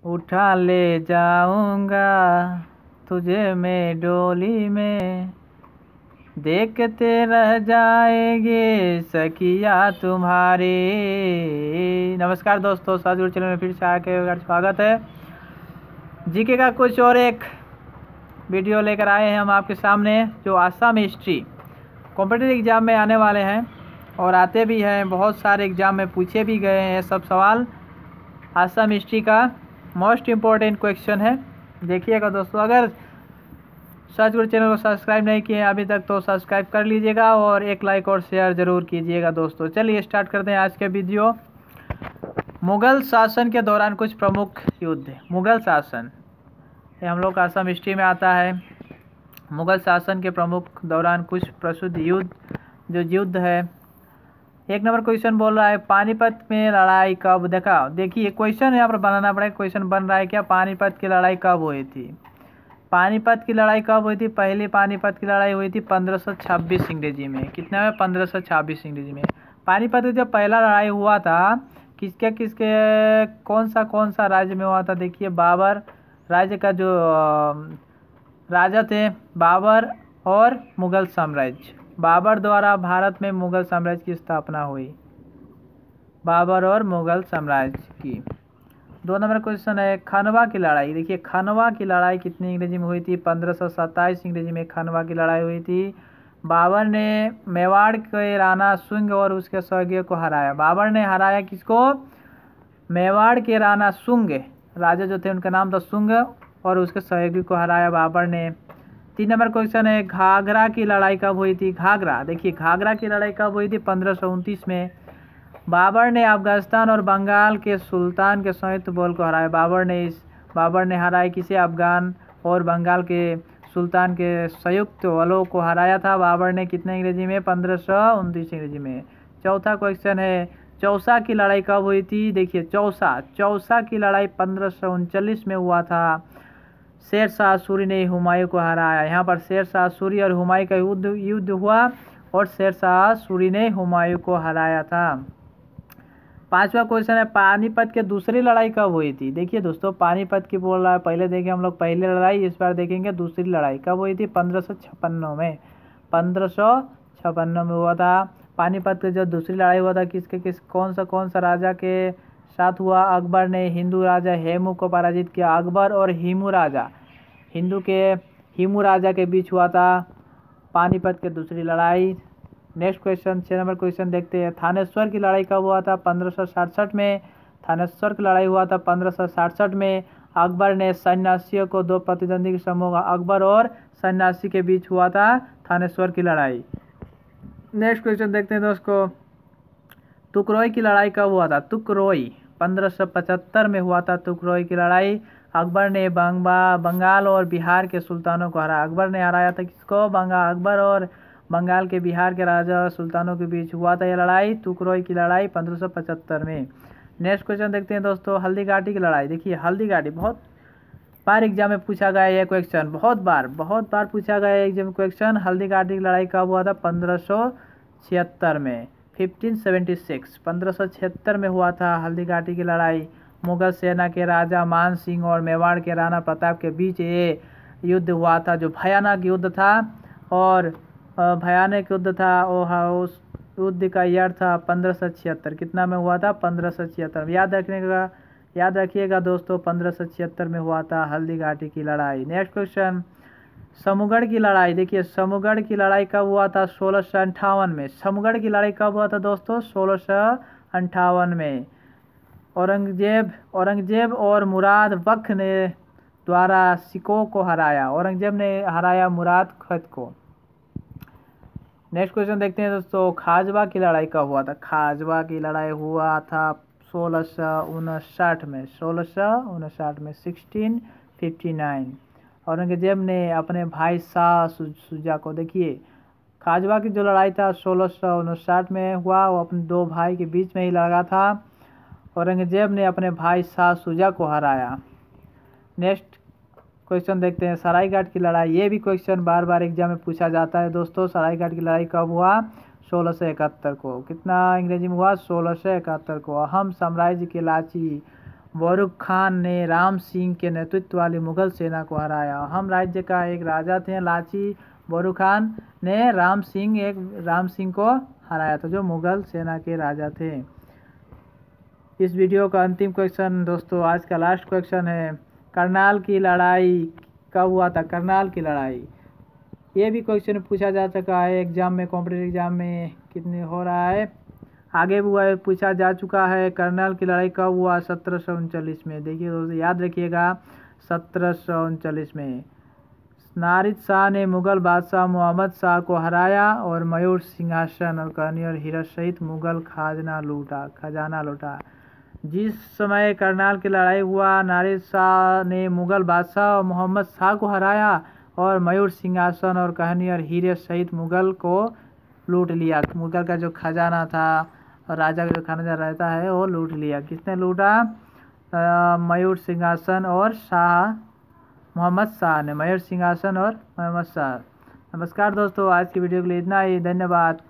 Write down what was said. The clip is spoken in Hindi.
उठा ले जाऊंगा तुझे मैं डोली में, देखते रह जाएंगे सखिया तुम्हारे। नमस्कार दोस्तों, साजूर चैनल में फिर से आके स्वागत है। जीके का कुछ और एक वीडियो लेकर आए हैं हम आपके सामने, जो आसाम हिस्ट्री कॉम्पिटिटिव एग्ज़ाम में आने वाले हैं और आते भी हैं। बहुत सारे एग्ज़ाम में पूछे भी गए हैं सब सवाल। आसाम हिस्ट्री का मोस्ट इम्पोर्टेंट क्वेश्चन है। देखिएगा दोस्तों, अगर साजगुड़ चैनल को सब्सक्राइब नहीं किए अभी तक तो सब्सक्राइब कर लीजिएगा और एक लाइक और शेयर ज़रूर कीजिएगा दोस्तों। चलिए स्टार्ट करते हैं आज के वीडियो। मुग़ल शासन के दौरान कुछ प्रमुख युद्ध। मुग़ल शासन ये हम लोग का आसाम हिस्ट्री में आता है। मुग़ल शासन के प्रमुख दौरान कुछ प्रसिद्ध युद्ध, जो युद्ध है। एक नंबर क्वेश्चन बोल रहा है पानीपत में लड़ाई कब। देखिए क्वेश्चन यहाँ पर बनाना पड़ेगा। क्वेश्चन बन रहा है क्या, पानीपत की लड़ाई कब हुई थी। पानीपत की लड़ाई कब हुई थी। पहली पानीपत की लड़ाई हुई थी 1526 अंग्रेजी में। कितने में, 1526 अंग्रेजी में। पानीपत में जब पहला लड़ाई हुआ था किसके कौन सा राज्य में हुआ था। देखिए बाबर राज्य का जो राजा थे, बाबर और मुग़ल साम्राज्य। बाबर द्वारा भारत में मुग़ल साम्राज्य की स्थापना हुई। बाबर और मुग़ल साम्राज्य की। 2 नंबर क्वेश्चन है खानवा की लड़ाई। देखिए खानवा की लड़ाई कितनी अंग्रेजी में हुई थी। 1527 अंग्रेजी में खानवा की लड़ाई हुई थी। बाबर ने मेवाड़ के राणा शुंग और उसके सहयोगियों को हराया। बाबर ने हराया किसको, मेवाड़ के राणा शुंग, राजा जो थे उनका नाम था शुंग, और उसके सहयोगी को हराया बाबर ने। 3 नंबर क्वेश्चन है घाघरा की लड़ाई कब हुई थी। घाघरा, देखिए घाघरा की लड़ाई कब हुई थी। 1529 में। बाबर ने अफगानिस्तान और बंगाल के सुल्तान के संयुक्त बल को हराया। बाबर ने हराया किसे, अफगान और बंगाल के सुल्तान के संयुक्त बलों को हराया था बाबर ने। कितने अंग्रेजी में, 1529 अंग्रेजी में। चौथा क्वेश्चन है चौसा की लड़ाई कब हुई थी। देखिए चौसा की लड़ाई 1539 में हुआ था। शेर शाह सूरी ने हुमायूं को हराया। यहाँ पर शेर शाह सूरी और हुमायूं का युद्ध हुआ और शेर शाह सूरी ने हुमायूं को हराया था। 5वां क्वेश्चन है पानीपत के दूसरी लड़ाई कब हुई थी। देखिए दोस्तों पानीपत की बोल रहा है, पहले देखें हम लोग पहली लड़ाई, इस बार देखेंगे दूसरी लड़ाई कब हुई थी। 1556 में। 1556 में हुआ था पानीपत की जो दूसरी लड़ाई हुआ था। कौन सा राजा के साथ हुआ। अकबर ने हिंदू राजा हेमू को पराजित किया। अकबर और हिमू राजा के बीच हुआ था पानीपत की दूसरी लड़ाई। नेक्स्ट क्वेश्चन 6 नंबर क्वेश्चन देखते हैं थानेश्वर की लड़ाई कब हुआ था। 1567 में। थानेश्वर की लड़ाई हुआ था 1567 में। अकबर ने सन्यासियों को 2 प्रतिद्वंदी के समूह, अकबर और सन्यासी के बीच हुआ था थानेश्वर की लड़ाई। नेक्स्ट क्वेश्चन देखते हैं दोस्तों तुकरोई की लड़ाई कब हुआ था। तुकरोई 1575 में हुआ था तुकरोई की लड़ाई। अकबर ने बंगाल और बिहार के सुल्तानों को हराया। अकबर ने हराया था किसको, अकबर और बंगाल के बिहार के राजा सुल्तानों के बीच हुआ था यह लड़ाई, तुकरोई की लड़ाई 1575 में। नेक्स्ट क्वेश्चन देखते हैं दोस्तों हल्दीघाटी की लड़ाई। देखिए हल्दीघाटी बहुत बार एग्जाम में पूछा गया है। यह क्वेश्चन बहुत बार पूछा गया है एग्जाम क्वेश्चन। हल्दीघाटी की लड़ाई कब हुआ था। 1576 में। 1576 में हुआ था हल्दीघाटी की लड़ाई। मुगल सेना के राजा मान सिंह और मेवाड़ के राणा प्रताप के बीच ये युद्ध हुआ था, जो भयानक युद्ध था। और भयानक युद्ध था और उस युद्ध का ईयर था 1576। कितना में हुआ था, 1576। याद रखिएगा दोस्तों 1576 में हुआ था हल्दीघाटी की लड़ाई। नेक्स्ट क्वेश्चन समूगढ़ की लड़ाई। देखिए समूगढ़ की लड़ाई कब हुआ था, 1658 में। समूगढ़ की लड़ाई कब हुआ था दोस्तों, 1658 में। औरंगजेब और मुराद बख्श ने द्वारा सिखों को हराया। औरंगजेब ने हराया मुराद बख्श को। नेक्स्ट क्वेश्चन देखते हैं दोस्तों खाजवा की लड़ाई कब हुआ था। खाजवा की लड़ाई हुआ था 1659 में। 1659। औरंगजेब ने अपने भाई शाह शुजा को, देखिए खाजवा की जो लड़ाई था 1659 में हुआ, वो अपने 2 भाई के बीच में ही लड़ा था। औरंगजेब ने अपने भाई शाह शुजा को हराया। नेक्स्ट क्वेश्चन देखते हैं सरायघाट की लड़ाई। ये भी क्वेश्चन बार बार एग्जाम में पूछा जाता है दोस्तों। सरायघाट की लड़ाई कब हुआ, 1671 को। कितना अंग्रेजी में हुआ, 1671 को। अहम साम्राज्य के लाची बरूक खान ने राम सिंह के नेतृत्व वाली मुगल सेना को हराया। हम राज्य का एक राजा थे लाची बरूक खान ने राम सिंह को हराया था, जो मुगल सेना के राजा थे। इस वीडियो का अंतिम क्वेश्चन दोस्तों, आज का लास्ट क्वेश्चन है, करनाल की लड़ाई कब हुआ था? करनाल की लड़ाई, ये भी क्वेश्चन पूछा जा चुका है एग्जाम में, कॉम्पिटिटिव एग्जाम में कितने हो रहा है, आगे भी हुआ पूछा जा चुका है। करनाल की लड़ाई कब हुआ? 1739 में। देखिए दोस्तों, याद रखिएगा 1739 में नारिद शाह ने मुगल बादशाह मोहम्मद शाह को हराया और मयूर सिंहासन और कहनी और हीरा सहित मुगल खजाना लूटा। जिस समय करनाल की लड़ाई हुआ, नारिद शाह ने मुगल बादशाह मोहम्मद शाह को हराया और मयूर सिंहासन और कहनी और हीरे सहित मुगल को लूट लिया। मुगल का जो खजाना था और राजा का जो खजाना रहता है वो लूट लिया। किसने लूटा? मयूर सिंहासन और मोहम्मद शाह ने। मयूर सिंहासन और मोहम्मद शाह। नमस्कार दोस्तों, आज की वीडियो के लिए इतना ही। धन्यवाद।